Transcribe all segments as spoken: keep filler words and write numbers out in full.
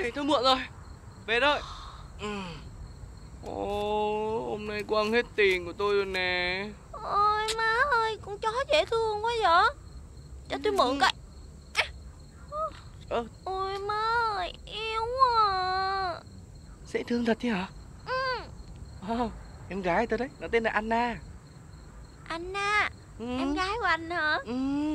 Ôi, thôi muộn rồi. Về thôi. Ừ. Ồ, hôm nay quăng hết tiền của tôi rồi nè. Ôi má ơi, con chó dễ thương quá vậy. Cho tôi mượn coi. Ơ. Ôi má ơi, yêu quá à. Dễ thương thật chứ hả? Ừ. Oh, em gái tôi đấy, nó tên là Anna. Anna, Ừ. em gái của anh hả? Ừ.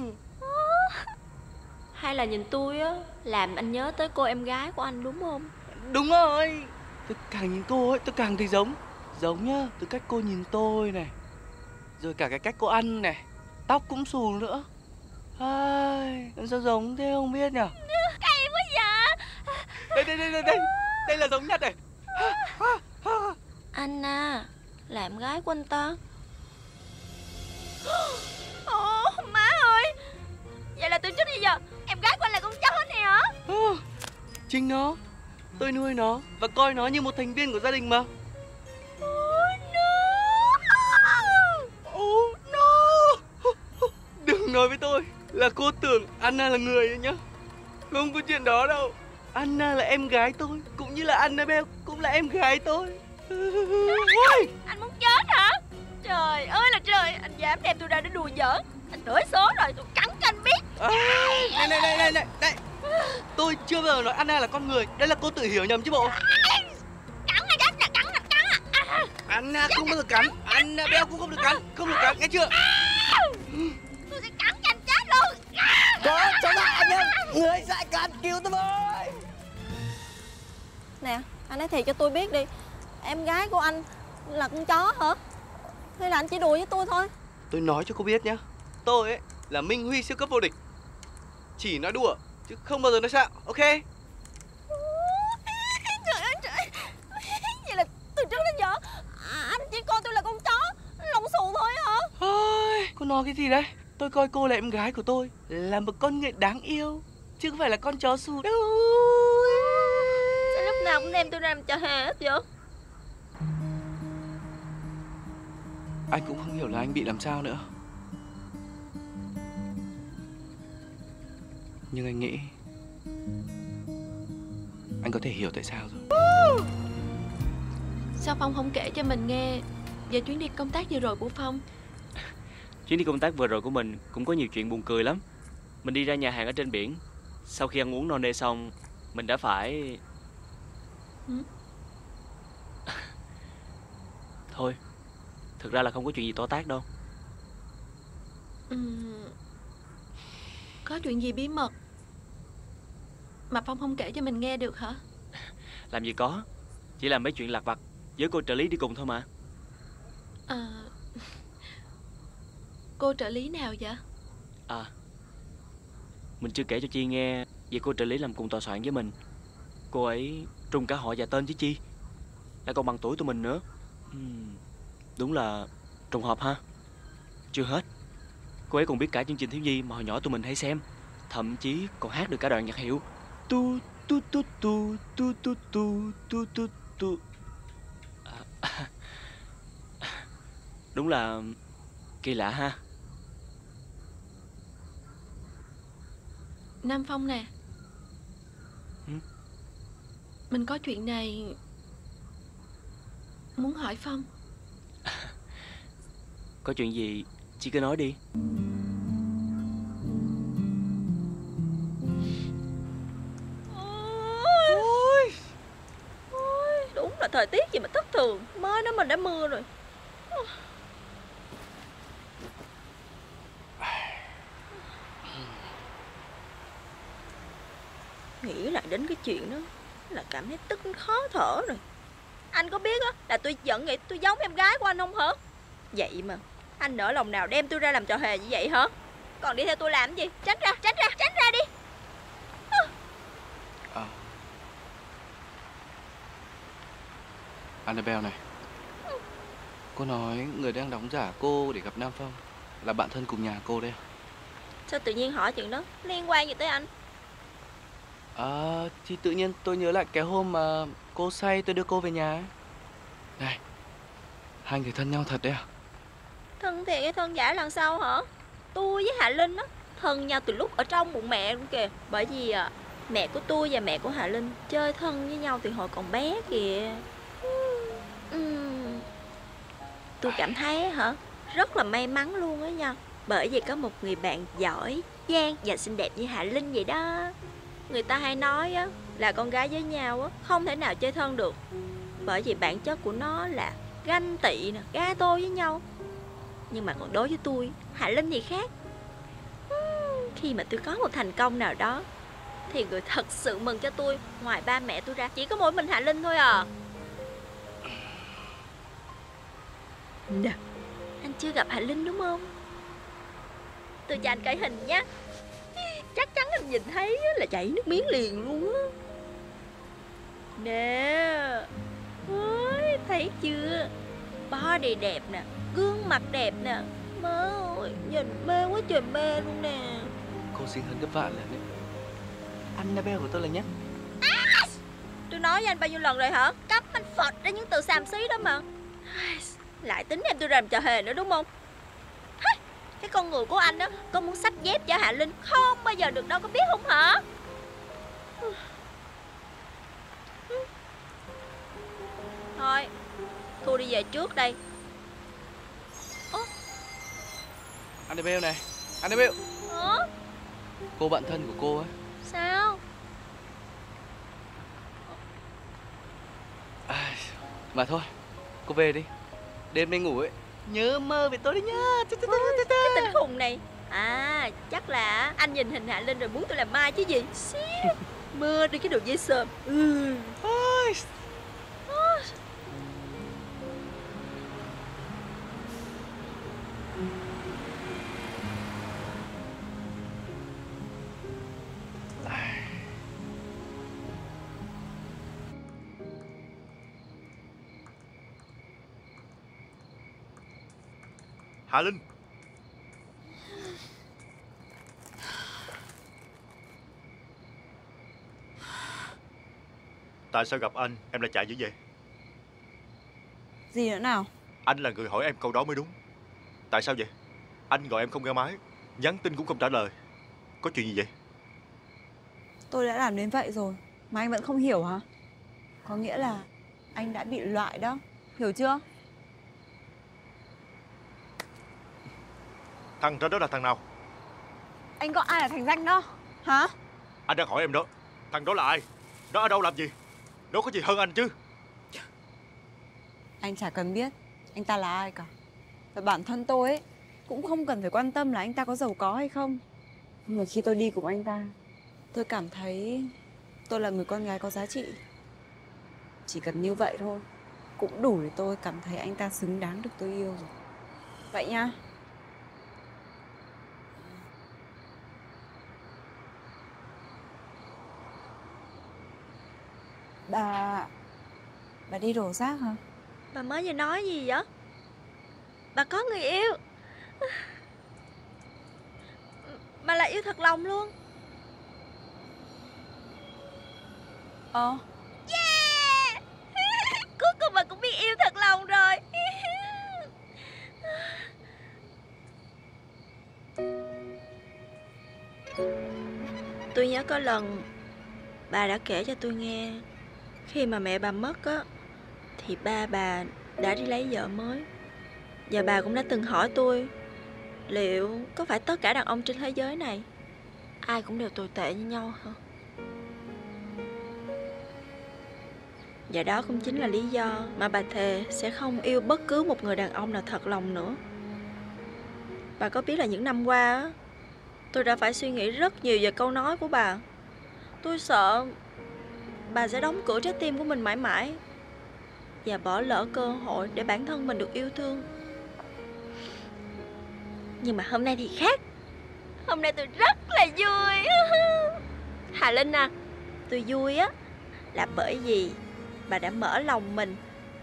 Hay là nhìn tôi á làm anh nhớ tới cô em gái của anh đúng không? Đúng rồi. Tôi càng nhìn cô ấy tôi càng thấy giống. Giống nhá, từ cách cô nhìn tôi này, rồi cả cái cách cô ăn này, tóc cũng xù nữa. Ai, sao giống thế không biết nhở? Cay quá vậy. Đây đây đây đây đây, đây là giống nhất này. Anna là em gái của anh ta. Ồ má ơi, vậy là từ trước đến giờ em gái của anh là con chó này hả? Ừ, chính nó. Tôi nuôi nó và coi nó như một thành viên của gia đình mà. Oh no. Oh no. Đừng nói với tôi là cô tưởng Anna là người ấy nhá. Không có chuyện đó đâu. Anna là em gái tôi, cũng như là Annabelle cũng là em gái tôi. Anh muốn chết hả? Trời ơi là trời, anh dám đem tôi ra để đùa giỡn. Anh đổi số rồi, tôi cắn cho anh biết. À, này này này này này này. Tôi chưa bao giờ nói Anna là con người. Đây là cô tự hiểu nhầm chứ bộ. Cắn hay chết nè, cắn nè, cắn à. À. Anna không bao giờ cắn. Annabelle cũng không được cắn. Không được cắn, nghe chưa? Tôi sẽ cắn cho anh chết luôn. Có cháu lại anh em. Người dại cắn cứu tôi với. Nè, anh nói thiệt cho tôi biết đi. Em gái của anh là con chó hả? Hay là anh chỉ đùa với tôi thôi? Tôi nói cho cô biết nhá. Tôi ấy là Minh Huy siêu cấp vô địch. Chỉ nói đùa chứ không bao giờ nói xạo, ok? Trời ơi trời. Vậy là từ trước đến giờ à, anh chỉ coi tôi là con chó lông xù thôi hả? Ôi, cô nói cái gì đấy? Tôi coi cô là em gái của tôi, là một con người đáng yêu, chứ không phải là con chó xù đâu. Sao lúc nào cũng đem tôi ra làm trò hề hết vậy? Anh cũng không hiểu là anh bị làm sao nữa. Nhưng anh nghĩ anh có thể hiểu tại sao rồi. Sao Phong không kể cho mình nghe về chuyến đi công tác vừa rồi của Phong? Chuyến đi công tác vừa rồi của mình cũng có nhiều chuyện buồn cười lắm. Mình đi ra nhà hàng ở trên biển. Sau khi ăn uống no nê xong, mình đã phải... Ừ? Thôi, thực ra là không có chuyện gì to tát đâu. Ừ. Có chuyện gì bí mật mà Phong không kể cho mình nghe được hả? Làm gì có, chỉ là mấy chuyện lặt vặt với cô trợ lý đi cùng thôi mà. À, cô trợ lý nào vậy? À, mình chưa kể cho Chi nghe về cô trợ lý làm cùng tòa soạn với mình. Cô ấy trùng cả họ và tên chứ Chi. Lại còn bằng tuổi tụi mình nữa. uhm, Đúng là trùng hợp ha. Chưa hết, cô ấy còn biết cả chương trình thiếu nhi mà hồi nhỏ tụi mình hay xem. Thậm chí còn hát được cả đoạn nhạc hiệu tu tu tu tu tu tu tu tu tu tu. À, đúng là kỳ lạ ha. Nam Phong nè. ừ? Mình có chuyện này muốn hỏi Phong. Có chuyện gì Chi cứ nói đi. Ôi, ôi, đúng là thời tiết gì mà thất thường. Mới đó mình đã mưa rồi. Nghĩ lại đến cái chuyện đó là cảm thấy tức khó thở rồi. Anh có biết á là tôi giận nghĩ tôi giống em gái của anh không hả? Vậy mà anh nỡ lòng nào đem tôi ra làm trò hề như vậy hả? Còn đi theo tôi làm gì? Tránh ra, tránh ra, tránh ra đi. À. Annabelle này, cô nói người đang đóng giả cô để gặp Nam Phong là bạn thân cùng nhà cô đây. Sao tự nhiên hỏi chuyện đó? Liên quan gì tới anh? À, thì tự nhiên tôi nhớ lại cái hôm mà cô say tôi đưa cô về nhà ấy. Này, hai người thân nhau thật đấy à? Thân thiệt hay thân giả lần sau hả? Tôi với Hạ Linh á thân nhau từ lúc ở trong bụng mẹ luôn kìa. Bởi vì à, Mẹ của tôi và mẹ của Hà Linh chơi thân với nhau từ hồi còn bé kìa. Uhm. Tôi cảm thấy hả, rất là may mắn luôn á nha. Bởi vì có một người bạn giỏi, giang và xinh đẹp như Hạ Linh vậy đó. Người ta hay nói á, là con gái với nhau á, không thể nào chơi thân được. Bởi vì bản chất của nó là ganh tị nè, ga tô với nhau. Nhưng mà còn đối với tôi, Hạ Linh thì khác. Khi mà tôi có một thành công nào đó thì người thật sự mừng cho tôi, ngoài ba mẹ tôi ra, chỉ có mỗi mình Hạ Linh thôi à. Nè, anh chưa gặp Hạ Linh đúng không? Tôi cho anh coi hình nhé. Chắc chắn anh nhìn thấy là chảy nước miếng liền luôn á. Nè, ôi, thấy chưa? Body đẹp nè, gương mặt đẹp nè. Má ơi, nhìn mê quá trời mê luôn nè. Cô xinh hơn gấp vạn lần đấy. Annabelle của tôi là nhất. À, tôi nói với anh bao nhiêu lần rồi hả? Cấm anh phật ra những từ xàm xí đó mà. Lại tính em tôi làm trò hề nữa đúng không? Cái con người của anh đó, có muốn xách dép cho Hạ Linh không bao giờ được đâu, có biết không hả? Thôi, Thu đi về trước đây. Ơ? Annabelle này, Annabelle. Hả? Cô bạn thân của cô ấy. Sao? À, mà thôi, cô về đi. Đêm nay ngủ ấy, nhớ mơ về tôi đấy nhá. Cái tên khùng này. À, chắc là anh nhìn hình Hạ Linh rồi muốn tôi làm mai chứ gì. Mơ đi cái đồ dây sờm. Ừ. Hạ Linh. Tại sao gặp anh em lại chạy dữ vậy? Gì nữa nào? Anh là người hỏi em câu đó mới đúng. Tại sao vậy? Anh gọi em không nghe máy, nhắn tin cũng không trả lời. Có chuyện gì vậy? Tôi đã làm đến vậy rồi mà anh vẫn không hiểu hả? Có nghĩa là anh đã bị loại đó, hiểu chưa? Thằng đó đó là thằng nào? Anh gọi ai là thành danh đó hả? Anh đang hỏi em đó. Thằng đó là ai? Nó ở đâu làm gì? Nó có gì hơn anh chứ? Anh chả cần biết anh ta là ai cả. Và bản thân tôi ấy cũng không cần phải quan tâm là anh ta có giàu có hay không. Nhưng mà khi tôi đi cùng anh ta, tôi cảm thấy tôi là người con gái có giá trị. Chỉ cần như vậy thôi cũng đủ để tôi cảm thấy anh ta xứng đáng được tôi yêu rồi. Vậy nha. Bà... Bà đi đổ rác hả? Bà mới vừa nói gì vậy? Bà có người yêu? Mà là yêu thật lòng luôn? Ờ. Yeah! Cuối cùng bà cũng biết yêu thật lòng rồi. Tôi nhớ có lần bà đã kể cho tôi nghe, khi mà mẹ bà mất á, thì ba bà đã đi lấy vợ mới. Và bà cũng đã từng hỏi tôi liệu có phải tất cả đàn ông trên thế giới này ai cũng đều tồi tệ như nhau hả? Và đó cũng chính là lý do mà bà thề sẽ không yêu bất cứ một người đàn ông nào thật lòng nữa. Bà có biết là những năm qua á, tôi đã phải suy nghĩ rất nhiều về câu nói của bà. Tôi sợ bà sẽ đóng cửa trái tim của mình mãi mãi và bỏ lỡ cơ hội để bản thân mình được yêu thương. Nhưng mà hôm nay thì khác. Hôm nay tôi rất là vui. Hà Linh à, tôi vui á là bởi vì bà đã mở lòng mình.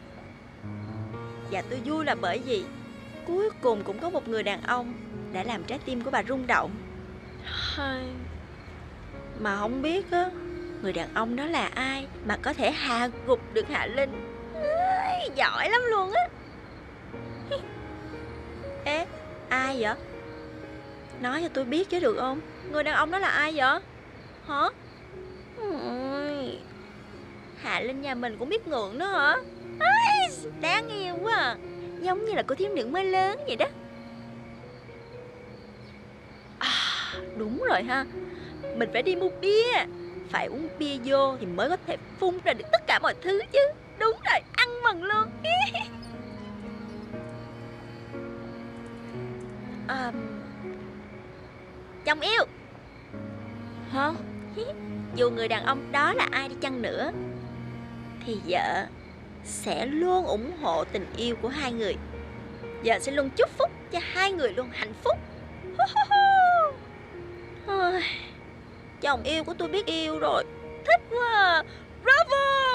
Và tôi vui là bởi vì cuối cùng cũng có một người đàn ông đã làm trái tim của bà rung động. Mà không biết á, người đàn ông đó là ai mà có thể hạ gục được Hạ Linh. Giỏi lắm luôn á. Ê, ai vậy? Nói cho tôi biết chứ được không? Người đàn ông đó là ai vậy? Hả? mà lên nhà mình cũng biết ngượng nữa hả? Ai, đáng yêu quá à. Giống như là cô thiếu nữ mới lớn vậy đó. À, đúng rồi ha. Mình phải đi mua bia. Phải uống bia vô thì mới có thể phun ra được tất cả mọi thứ chứ. Đúng rồi, ăn mừng luôn. à, Chồng yêu. Hả? Dù người đàn ông đó là ai đi chăng nữa thì vợ sẽ luôn ủng hộ tình yêu của hai người. Vợ sẽ luôn chúc phúc cho hai người luôn hạnh phúc. Chồng yêu của tôi biết yêu rồi. Thích quá à. Bravo.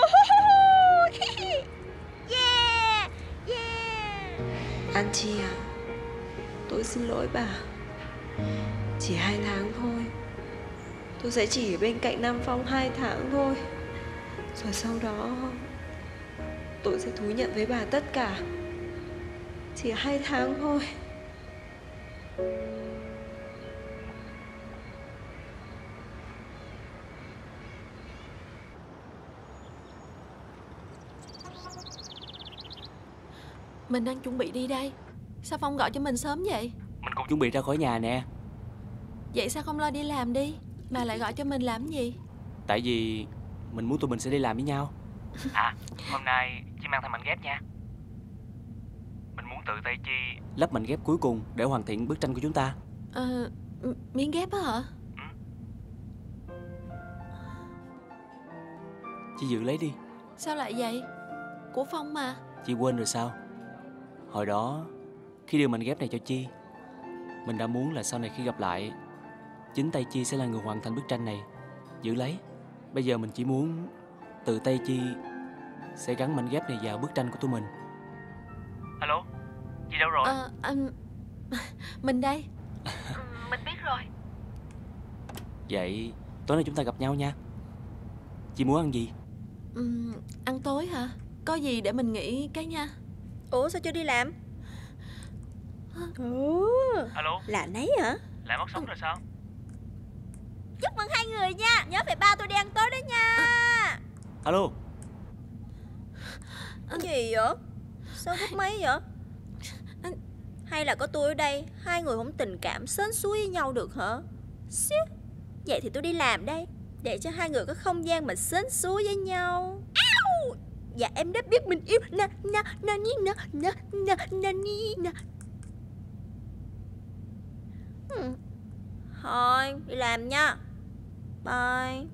Yeah, yeah. An Chi à, tôi xin lỗi bà. Chỉ hai tháng thôi. Tôi sẽ chỉ ở bên cạnh Nam Phong hai tháng thôi. Rồi sau đó tôi sẽ thú nhận với bà tất cả. Chỉ hai tháng thôi. Mình đang chuẩn bị đi đây. Sao Phong gọi cho mình sớm vậy? Mình cũng chuẩn bị ra khỏi nhà nè. Vậy sao không lo đi làm đi, mà lại gọi cho mình làm gì? Tại vì mình muốn tụi mình sẽ đi làm với nhau. À, hôm nay Chi mang theo mảnh ghép nha. Mình muốn tự tay Chi lắp mảnh ghép cuối cùng để hoàn thiện bức tranh của chúng ta. Ờ, m- miếng ghép á hả? Ừ. Chi giữ lấy đi. Sao lại vậy? Của Phong mà. Chi quên rồi sao? Hồi đó khi đưa mảnh ghép này cho Chi, mình đã muốn là sau này khi gặp lại, chính tay Chi sẽ là người hoàn thành bức tranh này. Giữ lấy. Bây giờ mình chỉ muốn từ tay Chi sẽ gắn mảnh ghép này vào bức tranh của tụi mình. Alo, Chi đâu rồi? Ờ, anh... Mình đây. Mình biết rồi. Vậy tối nay chúng ta gặp nhau nha. Chị muốn ăn gì? Uhm, ăn tối hả? Có gì để mình nghĩ cái nha. Ủa sao chưa đi làm? Ủa, Alo, là nấy hả? lại mất sóng rồi sao? Chúc mừng hai người nha. Nhớ phải bao tôi đi ăn tối đó nha. Alo. Cái gì vậy? Sao gấp mấy vậy? Hay là có tôi ở đây, hai người không tình cảm sến súi với nhau được hả? Xíu. Vậy thì tôi đi làm đây, để cho hai người có không gian mà sến súi với nhau. Ao! Dạ em đã biết mình yêu. Na na na ni na na na na ni na. Hmm. Thôi đi làm nha. Bye.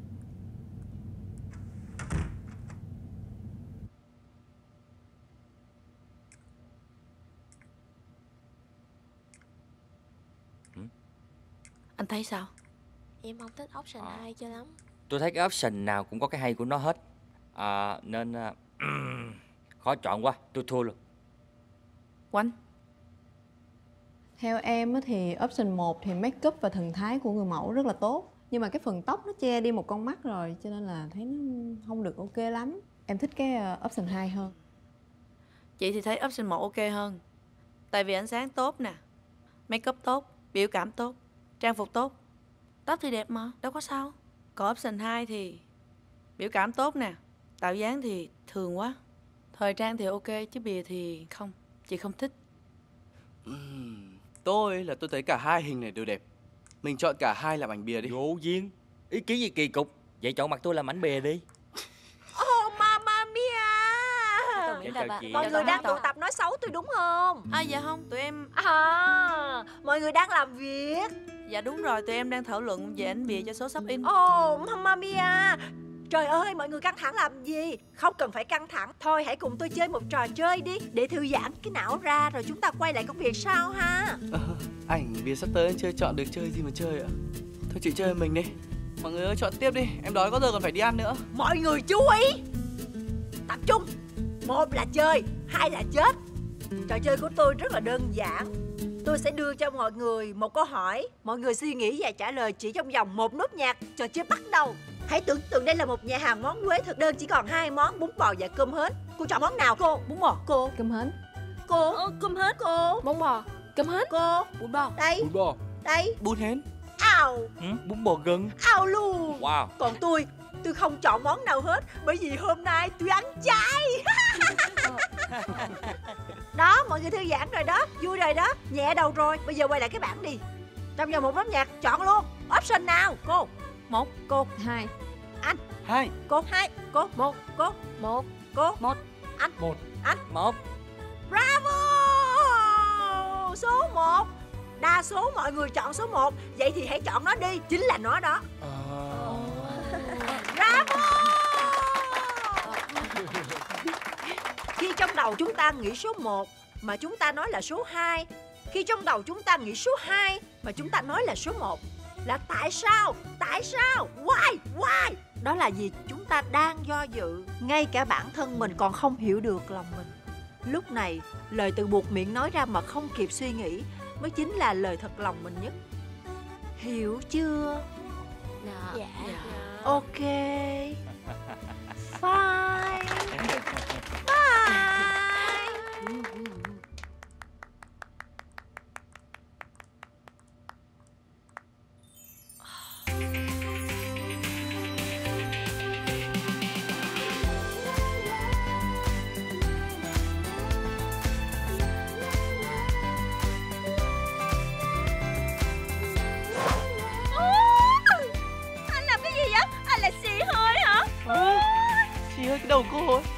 Anh thấy sao? Em không thích option à. hai cho lắm. Tôi thấy cái option nào cũng có cái hay của nó hết à, nên uh, khó chọn quá, tôi thua luôn. Quanh. Theo em á thì option một thì make up và thần thái của người mẫu rất là tốt. Nhưng mà cái phần tóc nó che đi một con mắt rồi, cho nên là thấy nó không được ok lắm. Em thích cái option hai hơn. Chị thì thấy option một ok hơn. Tại vì ánh sáng tốt nè, make up tốt, biểu cảm tốt, trang phục tốt. Tóc thì đẹp mà, đâu có sao. Còn option hai thì biểu cảm tốt nè, tạo dáng thì thường quá. Thời trang thì ok, chứ bìa thì không. Chị không thích. uhm, Tôi là tôi thấy cả hai hình này đều đẹp. Mình chọn cả hai làm ảnh bìa đi. Vô duyên. Ý kiến gì kỳ cục. Vậy chọn mặt tôi làm ảnh bìa đi. Oh mamma mia. Mọi người đang tụ tập nói xấu tôi đúng không? À dạ không, tụi em... À, mọi người đang làm việc. Dạ đúng rồi, tụi em đang thảo luận về ảnh bìa cho số sắp in. Oh mamma mia. Trời ơi, mọi người căng thẳng làm gì? Không cần phải căng thẳng. Thôi hãy cùng tôi chơi một trò chơi đi, để thư giãn cái não ra, rồi chúng ta quay lại công việc sau ha. à, Ảnh bìa sắp tới chưa chọn được chơi gì mà chơi ạ? Thôi chị chơi mình đi. Mọi người ơi chọn tiếp đi, em đói có giờ còn phải đi ăn nữa. Mọi người chú ý, tập trung. Một là chơi, hai là chết. Trò chơi của tôi rất là đơn giản. Tôi sẽ đưa cho mọi người một câu hỏi, mọi người suy nghĩ và trả lời chỉ trong vòng một nốt nhạc. Trò chơi bắt đầu. Hãy tưởng tượng đây là một nhà hàng món Huế thực đơn chỉ còn hai món, bún bò và cơm hến. Cô chọn món nào? Cô. Bún bò. Cô. Cơm hến. Cô. Ờ, cơm hến. Cô. Bún bò. Cơm hến. Cô. Bún bò. Đây. Bún bò. Đây. Bún hến. Ao. Ừ, bún bò gừng. Ao luôn. Wow. Còn tôi, tôi không chọn món nào hết, bởi vì hôm nay tôi ăn chay. Đó, mọi người thư giãn rồi đó, vui rồi đó, nhẹ đầu rồi. Bây giờ quay lại cái bảng đi. Trong vòng một nốt nhạc, chọn luôn. Option nào? Cô. Một. Cô. Hai. Anh. Hai. Cô. Hai. Cô. Một. Cô. Một. Cô. Một. Anh. Một. Anh. Một. Bravo! Số một. Đa số mọi người chọn số một. Vậy thì hãy chọn nó đi. Chính là nó đó. Bravo! Khi trong đầu chúng ta nghĩ số một mà chúng ta nói là số hai, khi trong đầu chúng ta nghĩ số hai mà chúng ta nói là số một, là tại sao? Tại sao? Why? Why? Đó là vì chúng ta đang do dự. Ngay cả bản thân mình còn không hiểu được lòng mình. Lúc này, lời từ buộc miệng nói ra mà không kịp suy nghĩ mới chính là lời thật lòng mình nhất. Hiểu chưa? Dạ. Dạ. Ok. Fine. Bye. Anh làm cái gì vậy? Anh lại xì hơi hả? À, xì hơi cái đầu cô ấy.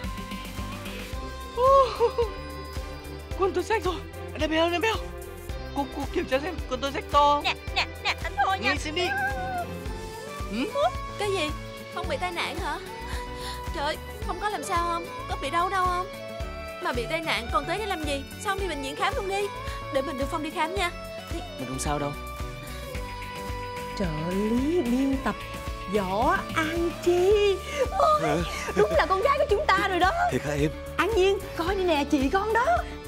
Quần tôi rách rồi. Annabelle, Annabelle, cô, cô kiểm tra xem quần tôi rách to. Nè, nè, nè, anh thôi nha. Nhìn xem đi. Ừ? Cái gì? Phong bị tai nạn hả? Trời ơi, Phong có làm sao không? Có bị đau đâu không? Mà bị tai nạn còn tới đây làm gì? Sao không đi bệnh viện khám luôn đi? Để mình đưa Phong đi khám nha. Đi. Mình không sao đâu. Trợ lý biên tập Võ An Chi. Ôi, đúng là con gái của chúng ta rồi đó. Thiệt hả em? An Nhiên, coi đi nè, chị con đó.